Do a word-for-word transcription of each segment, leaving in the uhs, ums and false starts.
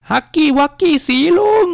ฮักกี้วักกี้สีลุง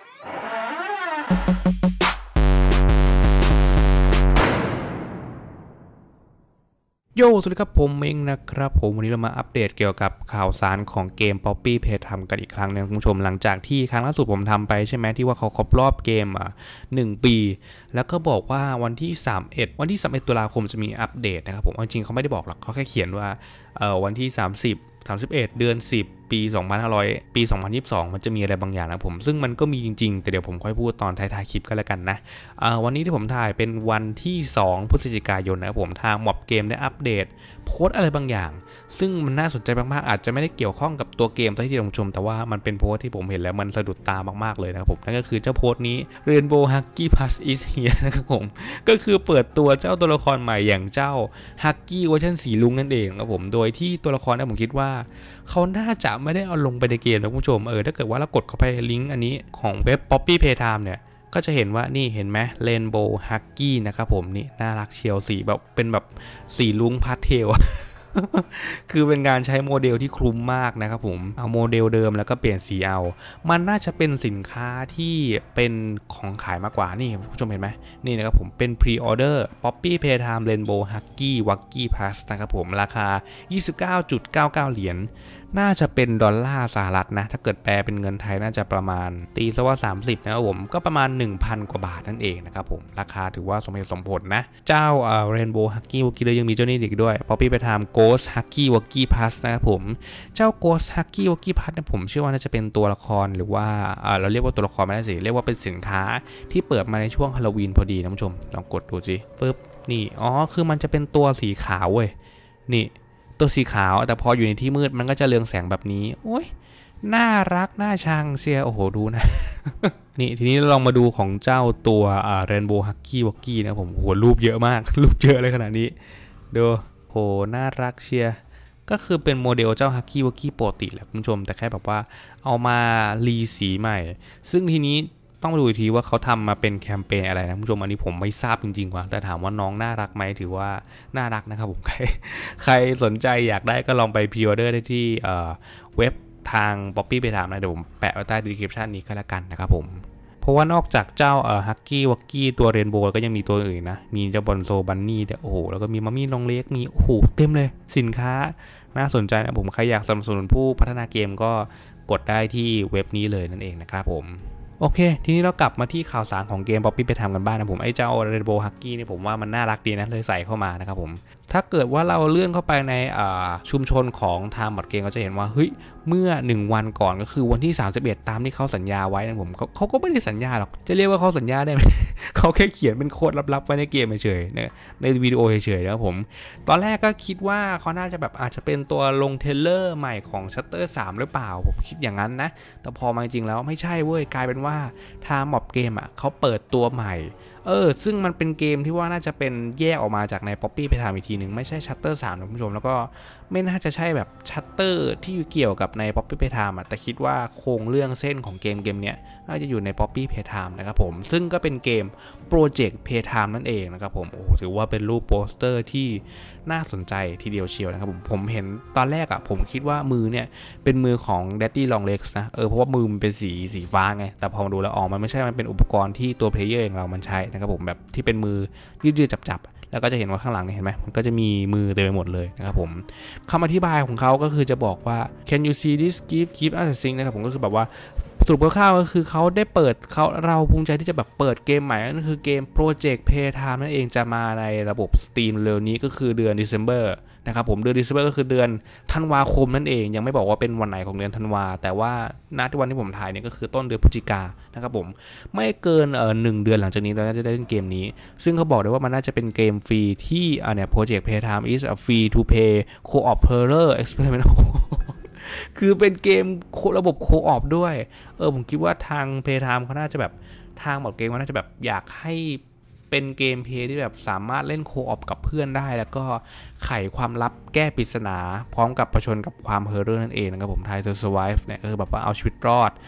โยสวัสดีครับผมเองนะครับผมวันนี้เรามาอัปเดตเกี่ยวกับข่าวสารของเกม Poppy Playtime กันอีกครั้งนึงคุณผู้ชมหลังจากที่ครั้งล่าสุดผมทำไปใช่ไหมที่ว่าเขาครบรอบเกมอ่ะหนึ่งปีแล้วก็บอกว่าวันที่สามสิบเอ็ดวันที่สามสิบเอ็ดตุลาคมจะมีอัปเดตนะครับผมจริงเขาไม่ได้บอกหรอกเขาแค่เขียนว่าเอ่อวันที่สามสิบ สามสิบเอ็ดเดือนสิบปีสองพันห้าร้อยปีสองพันยี่สิบสองมันจะมีอะไรบางอย่างนะผมซึ่งมันก็มีจริงๆแต่เดี๋ยวผมค่อยพูดตอนท้ายๆคลิปก็แล้วกันนะอ่าวันนี้ที่ผมถ่ายเป็นวันที่สองพฤศจิกายนนะครับผมทางม็อบเกมได้อัปเดตโพสต์อะไรบางอย่างซึ่งมันน่าสนใจมากๆอาจจะไม่ได้เกี่ยวข้องกับตัวเกมซะทีเดียวชมแต่ว่ามันเป็นโพสต์ที่ผมเห็นแล้วมันสะดุดตามากๆเลยนะครับผมนั่นก็คือเจ้าโพสต์นี้ Rainbow Huggy Plus is here นะครับผมก็คือเปิดตัวเจ้าตัวละครใหม่อย่างเจ้า Huggy เวอร์ชันสีลุงนั่นเองครับผมโดยที่ตัวละครเนี่ยผมคิดว่าเขาน่าจะไม่ได้เอาลงไปในเกมนะคุณผู้ชมเออถ้าเกิดว่าเรากดเข้าไปลิงก์อันนี้ของเว็บ Poppy Playtime เนี่ยก็จะเห็นว่านี่เห็นไหม Rainbow Huggy นะครับผมนี่น่ารักเชียวสีแบบเป็นแบบสีลุงพาสเทล คือเป็นการใช้โมเดลที่คลุมมากนะครับผมเอาโมเดลเดิมแล้วก็เปลี่ยนสีเอามันน่าจะเป็นสินค้าที่เป็นของขายมากกว่านี่คุณผู้ชมเห็นไหมนี่นะครับผมเป็นพรีออเดอร์ Poppy Playtime Rainbow Huggy Wuggy Plus นะครับผมราคา ยี่สิบเก้าจุดเก้าเก้า เหรียญน่าจะเป็นดอลลาร์สหรัฐนะถ้าเกิดแปลเป็นเงินไทยน่าจะประมาณตีซะว่าสามสิบนะครับผมก็ประมาณ หนึ่งพัน กว่าบาทนั่นเองนะครับผมราคาถือว่าสมเหตุสมผลนะเจ้าเอ่อ Rainbow Huggy Wuggy เลยยังมีเจ้านี้อีกด้วย Poppy Playtime Ghost Huggy Wuggy Plus นะครับผมเจ้า Ghost Huggy Wuggy Plus เนี่ยผมเชื่อว่าน่าจะเป็นตัวละครหรือว่าเอ่อเราเรียกว่าตัวละครไม่ได้สิเรียกว่าเป็นสินค้าที่เปิดมาในช่วงฮาโลวีนพอดีนะผู้ชมลองกดดูสิปึ๊บนี่อ๋อคือมันจะเป็นตัวสีขาวเว้ยนี่ตัวสีขาวแต่พออยู่ในที่มืดมันก็จะเรืองแสงแบบนี้โอ้ยน่ารักน่าชังเชียร์โอ้โหดูนะ นี่ทีนี้เราลองมาดูของเจ้าตัวอ่า Rainbow Huggy Wuggy นะผมโหรูปเยอะมาก รูปเยอะเลยขนาดนี้ดูโหน่ารักเชียร์ก็คือเป็นโมเดลเจ้า Huggy Wuggy ปกติแหละคุณผู้ชมแต่แค่แบบว่าเอามารีสีใหม่ซึ่งทีนี้ต้องมาดูอีกทีว่าเขาทำมาเป็นแคมเปญอะไรนะคุณผู้ชมอันนี้ผมไม่ทราบจริงๆว่ะแต่ถามว่าน้องน่ารักไหมถือว่าน่ารักนะครับผมใครใครสนใจอยากได้ก็ลองไปพรีออเดอร์ได้ที่เว็บทาง Poppy Playtime นะเดี๋ยวผมแปะไว้ใต้ description นี้ก็แล้วกันนะครับผมเพราะว่านอกจากเจ้าเอ่อ Huggy Wuggy ตัว Rainbow ก็ยังมีตัวอื่นนะมีเจ้าบอนโซบันนี่เดี๋ยวโอ้โหแล้วก็มีมัมมี่น้องเล็กมีโอ้โหเต็มเลยสินค้าน่าสนใจนะผมใครอยากสนับสนุนผู้พัฒนาเกมก็กดได้ที่เว็บนี้เลยนั่นเองนะครับผมโอเคทีนี้เรากลับมาที่ข่าวสารของเกม Poppy Playtime กันบ้างนะผมไอ้เจ้า Rainbow Huggy นี่ผมว่ามันน่ารักดีนะเลยใส่เข้ามานะครับผมถ้าเกิดว่าเราเลื่อนเข้าไปในชุมชนของทางบอร์ดเกมก็จะเห็นว่าเฮ้ยเมื่อหนึ่งวันก่อนก็คือวันที่สามสิบเอ็ดตามที่เขาสัญญาไว้นะผมเขาเขาก็ไม่ได้สัญญาหรอกจะเรียกว่าเขาสัญญาได้ไหม เขาแค่เขียนเป็นโค้ดลับๆไว้ในเกมเฉยๆในวิดีโอเฉยๆนะครับผมตอนแรกก็คิดว่าเขาน่าจะแบบอาจจะเป็นตัวลงเทเลอร์ใหม่ของ Shutter สามหรือเปล่าผมคิดอย่างนั้นนะแต่พอมาจริงแล้วไม่ใช่เว้ยกลายเป็นว่าทางม็อบเกมอ่ะเขาเปิดตัวใหม่เออซึ่งมันเป็นเกมที่ว่าน่าจะเป็นแยกออกมาจากใน Poppy Playtime อีกทีหนึ่งไม่ใช่ Shutter สามนะคุณผู้ชมแล้วก็ไม่น่าจะใช่แบบ Shutter ที่เกี่ยวกับใน Poppy Playtime อ่ะแต่คิดว่าโครงเรื่องเส้นของเกมเกมเนี้ยน่าจะอยู่ใน Poppy Playtime นะครับผมซึ่งก็เป็นเกม Project Playtime นั่นเองนะครับผมโอ้ถือว่าเป็นรูปโปสเตอร์ที่น่าสนใจทีเดียวเชียวนะครับผมผมเห็นตอนแรกอ่ะผมคิดว่ามือเนี่ยเป็นมือของ Daddy Long Legs นะเออเพราะว่ามือมันเป็นสีสีฟ้าไงแต่พอมาดูแล้วออกมันไม่ใช่มันเป็นอุปกรณ์ที่ตัวเพลเยอร์อย่างเรามันใช้นะครับผมแบบที่เป็นมือยืดๆจับๆแล้วก็จะเห็นว่าข้างหลังเนี่ยเห็นไหมมันก็จะมีมือเต็มไปหมดเลยนะครับผมคำอธิบายของเขาก็คือจะบอกว่า can you see this gift gift us a thing นะครับผมก็คือแบบว่าสรุปคร่าวๆก็คือเขาได้เปิดเขาเราภูมิใจที่จะแบบเปิดเกมใหม่นั่นคือเกม Project Playtime นั่นเองจะมาในระบบ Steam เร็วนี้ก็คือเดือน December นะครับผมเดือน December ก็คือเดือนธันวาคมนั่นเองยังไม่บอกว่าเป็นวันไหนของเดือนธันวาแต่ว่าณที่วันที่ผมถ่ายเนี่ยก็คือต้นเดือนพฤศจิกายนนะครับผมไม่เกินเอ่อหนึ่งเดือนหลังจากนี้เราจะได้เล่นเกมนี้ซึ่งเขาบอกได้ว่ามันน่าจะเป็นเกมฟรีที่อ่าเนี่ย Project Playtime is a free to play co-op horror experiment คือเป็นเกมระบบโคออปด้วยเออผมคิดว่าทาง Playtime เขาน่าจะแบบทางบอร์ดเกมเขาน่าจะแบบอยากให้เป็นเกมเพลย์ที่แบบสามารถเล่นโคออปกับเพื่อนได้แล้วก็ไขความลับแก้ปริศนาพร้อมกับผจญกับความเฮอร์เรอร์นั่นเองนะครับผมไทยเซอร์ไวฟ์เนี่ยเออแบบว่าเอาชีวิตรอดเ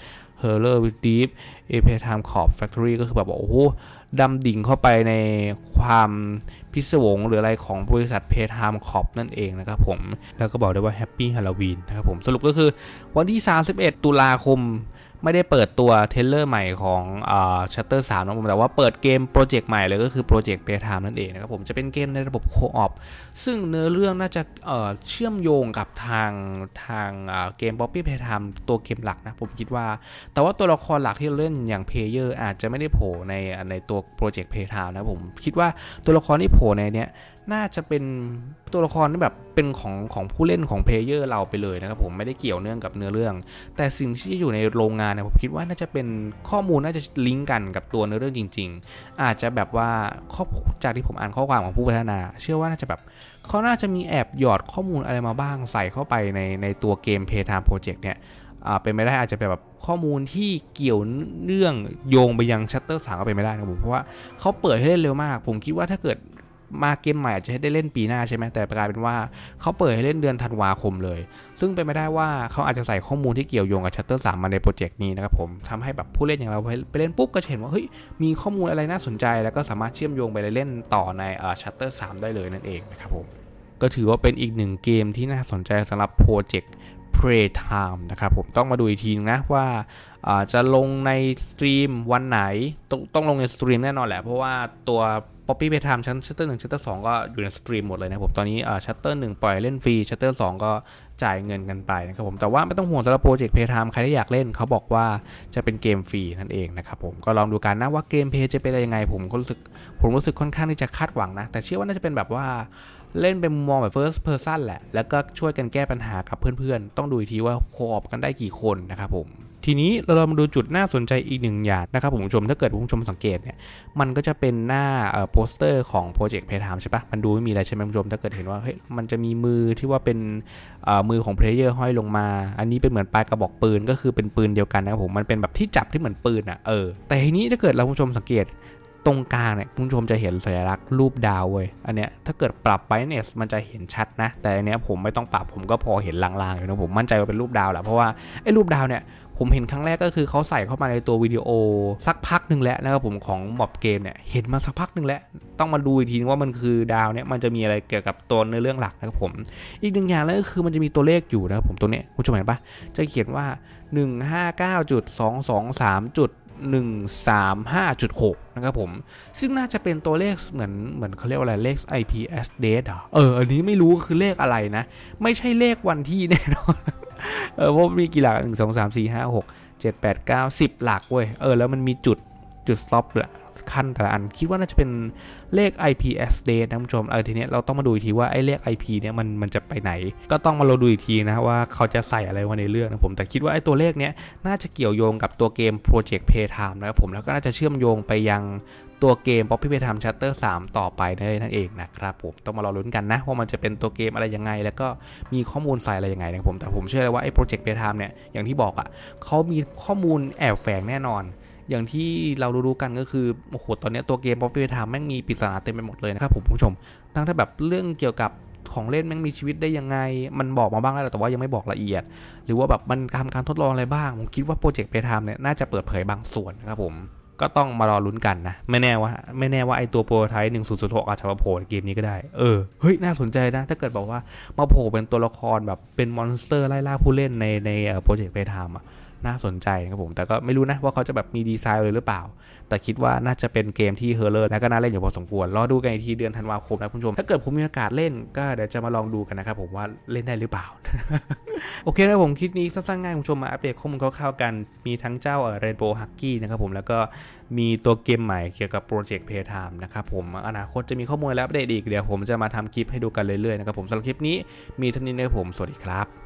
Horror with Deep A Playtime Corp Factory ก็คือแบบโอ้โหดำดิ่งเข้าไปในความพิศวงหรืออะไรของบริษัท Playtime Corp นั่นเองนะครับผมแล้วก็บอกได้ว่า Happy Halloween นะครับผมสรุปก็คือวันที่สามสิบเอ็ดตุลาคมไม่ได้เปิดตัวเทเลอร์ใหม่ของอ่า Shutter สามนะผมแต่ว่าเปิดเกมโปรเจกต์ใหม่เลยก็คือโปรเจกต์ Playtime นั่นเองนะครับผมจะเป็นเกมในระบบโคออปซึ่งเนื้อเรื่องน่าจะเอ่อเชื่อมโยงกับทางทางอ่าเกม Poppy Playtime ตัวเกมหลักนะผมคิดว่าแต่ว่าตัวละครหลักที่เราเล่นอย่างเพลเยอร์อาจจะไม่ได้โผล่ในในตัวโปรเจกต์ Playtime นะผมคิดว่าตัวละครที่โผล่ในเนี้ยน่าจะเป็นตัวละครที่แบบเป็นของของผู้เล่นของเพลเยอร์เราไปเลยนะครับผมไม่ได้เกี่ยวเนื่องกับเนื้อเรื่องแต่สิ่งที่อยู่ในโรงงานเนี่ยผมคิดว่าน่าจะเป็นข้อมูลน่าจะลิงก์กันกับตัวเนื้อเรื่องจริงๆอาจจะแบบว่าข้อจากที่ผมอ่านข้อความของผู้พัฒนาเชื่อว่าน่าจะแบบเขาน่าจะมีแอบหยอดข้อมูลอะไรมาบ้างใส่เข้าไปในในตัวเกม Playtime Project เนี่ยอ่าเป็นไม่ได้อาจจะเป็นแบบข้อมูลที่เกี่ยวเนื่องโยงไปยัง Shutter สามก็เป็นไม่ได้นะผมเพราะว่าเขาเปิดให้เล่นเร็วมากผมคิดว่าถ้าเกิดมาเกมใหม่อาจจะให้ได้เล่นปีหน้าใช่ไหมแต่กลายเป็นว่าเขาเปิดให้เล่นเดือนธันวาคมเลยซึ่งเป็นไม่ได้ว่าเขาอาจจะใส่ข้อมูลที่เกี่ยวโยงกับ Shutter สามมาในโปรเจกต์นี้นะครับผมทำให้แบบผู้เล่นอย่างเราไปเล่นปุ๊บก็เห็นว่าเฮ้ยมีข้อมูลอะไรน่าสนใจแล้วก็สามารถเชื่อมโยงไปเล่นต่อในเอ่อ Shutter สามได้เลยนั่นเองนะครับผมก็ถือว่าเป็นอีกหนึ่งเกมที่น่าสนใจสำหรับโปรเจกต์ Playtime นะครับผมต้องมาดูอีกทีนึงนะว่าจะลงในสตรีมวันไหนต้องต้องลงในสตรีมแน่นอนแหละเพราะว่าตัว Poppy Playtime ชั้น Shutter หนึ่ง Shutter สองก็อยู่ในสตรีมหมดเลยนะผมตอนนี้อ่า Shutter หนึ่งปล่อยเล่นฟรี Shutter สองก็จ่ายเงินกันไปนะครับผมแต่ว่าไม่ต้องห่วงสำหรับโปรเจกต์ Playtime ใครที่อยากเล่นเขาบอกว่าจะเป็นเกมฟรีนั่นเองนะครับผมก็ลองดูกันนะว่าเกมเพลย์จะเป็นยังไงผมก็รู้สึกผมรู้สึกค่อนข้างที่จะคาดหวังนะแต่เชื่อว่าน่าจะเป็นแบบว่าเล่นเป็นมุมมองแบบ first person แหละแล้วก็ช่วยกันแก้ปัญหากับเพื่อนๆต้องดูอีกทีว่าโคออปกันได้กี่คนนะครับผมทีนี้เรามาดูจุดน่าสนใจอีกหนึ่งอย่างนะครับผมผู้ชมถ้าเกิดผู้ชมสังเกตเนี่ยมันก็จะเป็นหน้าเอ่อโปสเตอร์ของโปรเจกต์ Playtime ใช่ปะมันดูไม่มีอะไรใช่ไหมผู้ชมถ้าเกิดเห็นว่าเฮ้ยมันจะมีมือที่ว่าเป็นเอ่อมือของเพลเยอร์ห้อยลงมาอันนี้เป็นเหมือนปลายกระบอกปืนก็คือเป็นปืนเดียวกันนะครับผมมันเป็นแบบที่จับที่เหมือนปืนอ่ะเออแต่ทีนี้ถ้าเกิดเราผู้ชมสังเกตตรงกลางเนี่ยคุณผู้ชมจะเห็นสัญลักษณ์รูปดาวเว้ยอันเนี้ยถ้าเกิดปรับ brightness มันจะเห็นชัดนะแต่อันเนี้ยผมไม่ต้องปรับผมก็พอเห็นลางๆอยู่นะผมมั่นใจว่าเป็นรูปดาวแหละเพราะว่าไอ้รูปดาวเนี่ยผมเห็นครั้งแรกก็คือเขาใส่เข้ามาในตัววิดีโอสักพักหนึ่งแล้วนะครับผมของม็อบเกมเนี่ยเห็นมาสักพักหนึ่งแล้วต้องมาดูอีกทีว่ามันคือดาวเนี่ยมันจะมีอะไรเกี่ยวกับตัวในเรื่องหลักนะครับผมอีกหนึ่งอย่างเลยก็คือมันจะมีตัวเลขอยู่นะครับผมตัวเนี้ยคุณผู้ชมเห็นปะจะเขียนว่า หนึ่งห้าเก้าจุดสองสองสาม จุดหนึ่งสามห้าจุดหก นะครับผมซึ่งน่าจะเป็นตัวเลขเหมือนเหมือนเขาเรียกว่าอะไรเลข ไอ พี address อ่ะเอออันนี้ไม่รู้คือเลขอะไรนะไม่ใช่เลขวันที่แน่นอนเออเพราะมีกี่หลักหนึ่ง สอง สาม สี่ ห้า หก เจ็ด แปด เก้า สิบหลักเว้ยเออแล้วมันมีจุดจุด stop ละขั้นแต่ละอันคิดว่าน่าจะเป็นเลข ไอ พี address นะคุณผู้ชมเออทีนี้เราต้องมาดูอีกทีว่าไอ้เลข ไอ พี เนี่ยมันมันจะไปไหนก็ต้องมาเราดูอีกทีนะว่าเขาจะใส่อะไรไว้ในเรื่องนะผมแต่คิดว่าไอ้ตัวเลขเนี้ยน่าจะเกี่ยวโยงกับตัวเกม Project Playtime นะครับผมแล้วก็น่าจะเชื่อมโยงไปยังตัวเกม Poppy Playtime Shutter สามต่อไปนั่นเองนะครับผมต้องมารอลุ้นกันนะว่ามันจะเป็นตัวเกมอะไรยังไงแล้วก็มีข้อมูลใส่อะไรยังไงนะครับผมแต่ผมเชื่อเลยว่าไอ้ Project Playtime เนี่ยอย่างที่บอกอ่ะเขามีข้อมูลแอบแฝงแน่นอนอย่างที่เรารู้ๆกันก็คือโอ้โหตอนนี้ตัวเกม Poppy Playtime แม่งมีปริศนาเต็มไปหมดเลยนะครับผมผู้ชมทั้งถ้าแบบเรื่องเกี่ยวกับของเล่นแม่งมีชีวิตได้ยังไงมันบอกมาบ้างแล้วแต่ว่ายังไม่บอกละเอียดหรือว่าแบบมันทำการทดลองอะไรบ้างผมคิดว่า Project Playtime เนี่ยน่าจะเปิดเผยบางส่วนนะครับผมก็ต้องมารอลุ้นกันนะไม่แน่ว่าไม่แน่ว่าไอตัวโปรโตไทป์หนึ่งศูนย์ศูนย์หกอาจจะมาโผล่ในเกมนี้ก็ได้เออเฮ้ยน่าสนใจนะถ้าเกิดบอกว่ามาโผล่เป็นตัวละครแบบเป็นมอนสเตอร์ไล่ล่าผู้เล่นในในโปรเจกต์ Playtime อ่ะน่าสนใจครับผมแต่ก็ไม่รู้นะว่าเขาจะแบบมีดีไซน์เลยหรือเปล่าแต่คิดว่าน่าจะเป็นเกมที่เฮอร์เลอร์และก็น่าเล่นอยู่พอสมควรรอดูกันอีกทีเดือนธันวาคมนะคุณผู้ชมถ้าเกิดผมมีโอกาสเล่นก็เดี๋ยวจะมาลองดูกันนะครับผมว่าเล่นได้หรือเปล่า โอเคนะผมคลิปนี้สั้นๆง่ายคุณผู้ชมมาอัปเดตข้อมูลคร่าวๆกันมีทั้งเจ้าเอ่อ Rainbow Huggy นะครับผมแล้วก็มีตัวเกมใหม่เกี่ยวกับ Project Playtime นะครับผมอนาคตจะมีข้อมูลและอัปเดตอีกเดี๋ยวผมจะมาทำคลิปให้ดูกันเรื่อยๆนะครับผมสำหรับคลิปนี้มีเท่านี้นะครับผมสวัสดีครับ